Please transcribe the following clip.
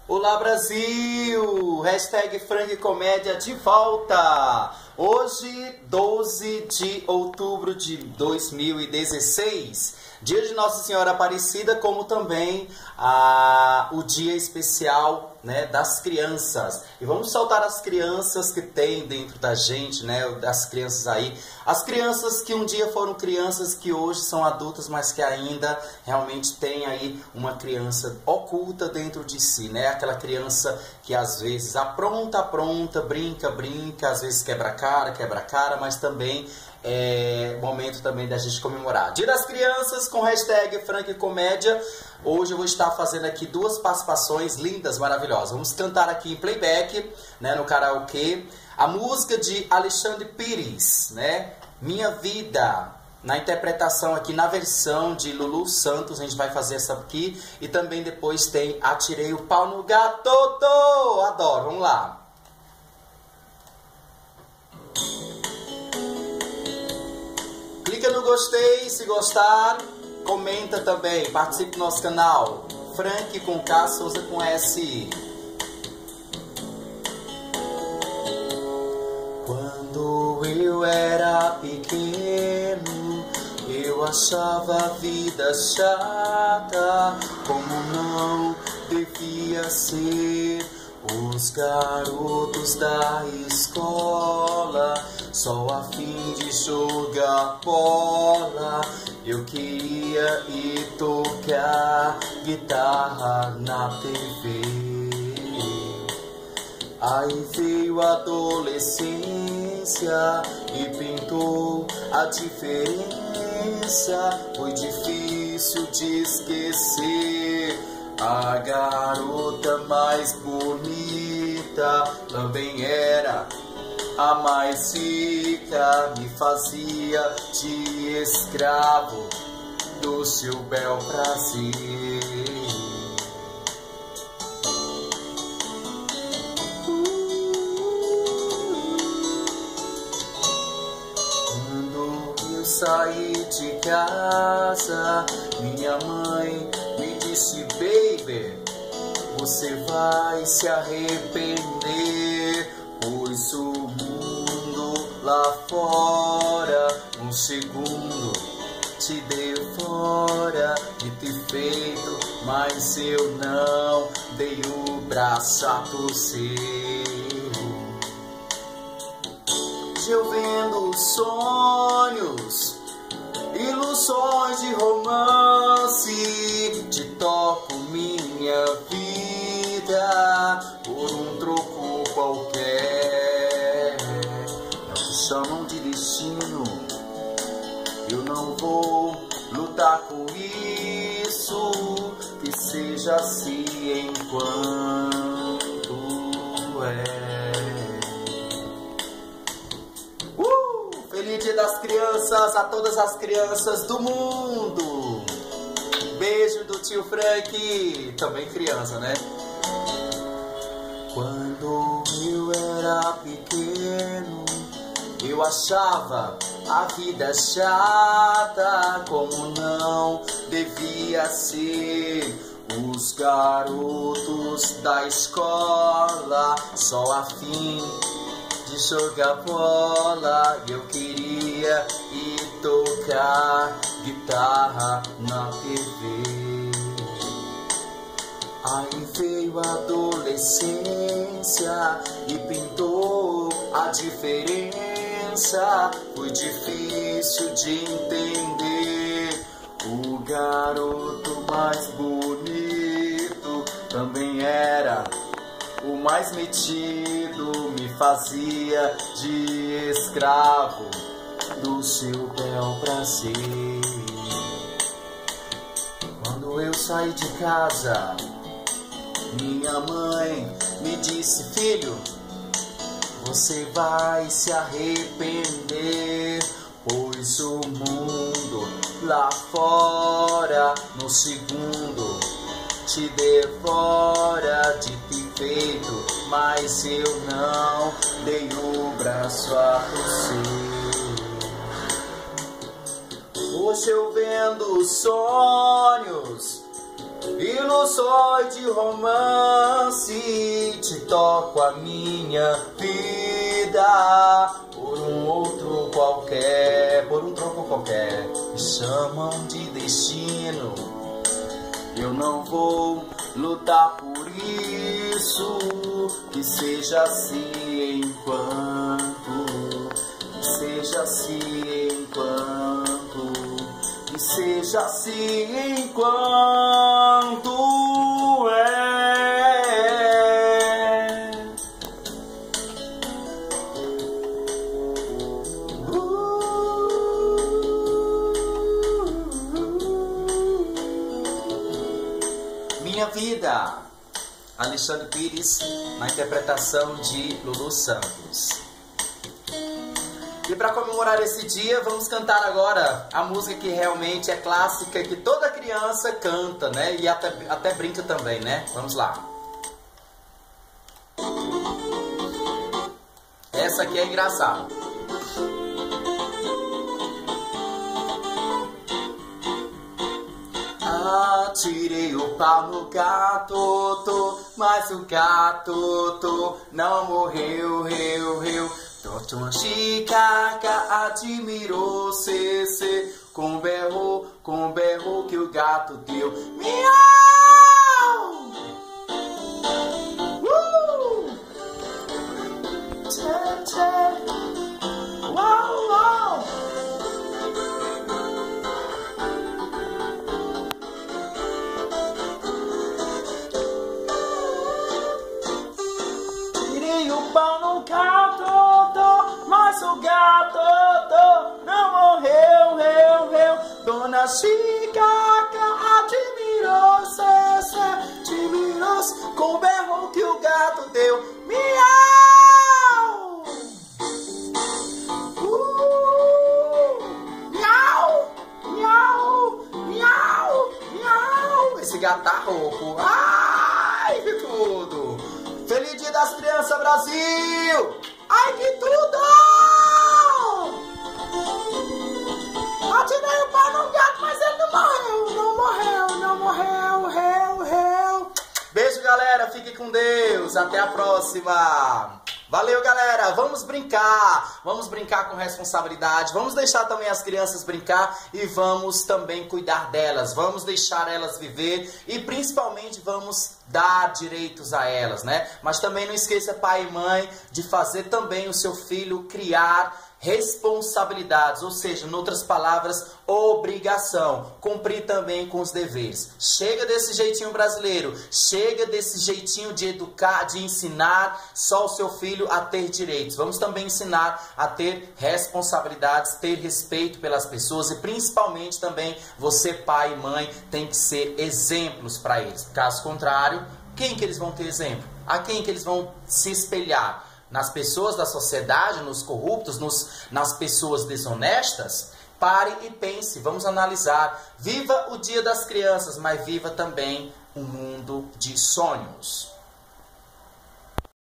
Olá Brasil! Hashtag Frank Comédia de volta! Hoje, 12 de outubro de 2016, dia de Nossa Senhora Aparecida, como também o dia especial, né, das crianças. E vamos soltar as crianças que tem dentro da gente, né, das crianças aí. As crianças que um dia foram crianças, que hoje são adultas, mas que ainda realmente tem aí uma criança oculta dentro de si, né? Aquela criança que às vezes apronta, brinca, às vezes quebra a cara, mas também é momento também da gente comemorar. Dia das Crianças com hashtag Frank Comédia. Hoje eu vou estar fazendo aqui duas participações lindas, maravilhosas. Vamos cantar aqui em playback, né, no karaokê, a música de Alexandre Pires, né, Minha Vida, na interpretação aqui, na versão de Lulu Santos. A gente vai fazer essa aqui. E também depois tem Atirei o Pau no Gato. Adoro, vamos lá. Clica no gostei se gostar, comenta também, participe do nosso canal. Frank com K, Souza com S. Quando eu era pequeno, eu achava a vida chata, como não devia ser. Os garotos da escola, só a fim de jogar bola. Eu queria ir tocar guitarra na TV. Aí veio a adolescência e pintou a diferença. Foi difícil de esquecer. A garota mais bonita também era a mais rica. Me fazia de escravo do seu bel prazer. Quando eu saí de casa, minha mãe me disse: baby, você vai se arrepender, pois o mundo lá fora, um segundo, te devora. De ter feito, mas eu não dei o braço a torcer. Eu vendo sonhos, ilusões de romance, te toco minha vida por um troco qualquer. É o que chamam de destino, eu não vou lutar com isso, que seja assim enquanto é. Feliz Dia das Crianças a todas as crianças do mundo. Beijo do tio Frank, também criança, né? Quando eu era pequeno, eu achava a vida chata, como não devia ser. Os garotos da escola, só a fim de jogar bola. Eu queria ir tocar guitarra na TV. Aí veio a adolescência e pintou a diferença. Foi difícil de entender. O garoto mais bonito também era o mais metido. Me fazia de escravo do seu bel prazer. Quando eu saí de casa, minha mãe me disse: filho, você vai se arrepender, pois o mundo lá fora, no segundo, te devora. De ter feito, mas eu não dei o braço a torcer. Hoje eu vendo sonhos, E no sonho de romance te toco a minha vida por um outro qualquer, por um troco qualquer. Me chamam de destino. Eu não vou lutar por isso. Que seja assim enquanto, que seja assim enquanto, que seja assim enquanto Minha Vida, Alexandre Pires, na interpretação de Lulu Santos. E para comemorar esse dia, vamos cantar agora a música que realmente é clássica, que toda criança canta, né? E até brinca também, né? Vamos lá. Essa aqui é engraçada. Tirei o pau no gato, mas o gato não morreu, Trouxe uma chicaca, admirou, cê, com berro que o gato deu. Miau! Tchê, tchê. Uau, uau! Tirei o pau no gato, mas o gato não morreu, Dona Chicaca admirou, com o berro que o gato deu. Miau! Miau! Miau! Miau! Miau! Esse gato tá rouco. Ai, que tudo! Feliz Dia das Crianças, Brasil! Ai, que tudo! Atirei o pau no gato, mas ele não morreu. Beijo, galera. Fique com Deus. Até a próxima. Valeu, galera. Vamos brincar com responsabilidade. Vamos deixar também as crianças brincar e vamos também cuidar delas. Vamos deixar elas viver e principalmente vamos dar direitos a elas, né? Mas também não esqueça, pai e mãe, de fazer também o seu filho criar responsabilidades, ou seja, em outras palavras, obrigação, cumprir também com os deveres. Chega desse jeitinho brasileiro, chega desse jeitinho de educar, de ensinar só o seu filho a ter direitos. Vamos também ensinar a ter responsabilidades, ter respeito pelas pessoas e principalmente também você, pai e mãe, tem que ser exemplos para eles. Caso contrário, quem que eles vão ter exemplo? A quem que eles vão se espelhar? Nas pessoas da sociedade, nos corruptos, nas pessoas desonestas? Pare e pense, vamos analisar. Viva o Dia das Crianças, mas viva também um mundo de sonhos.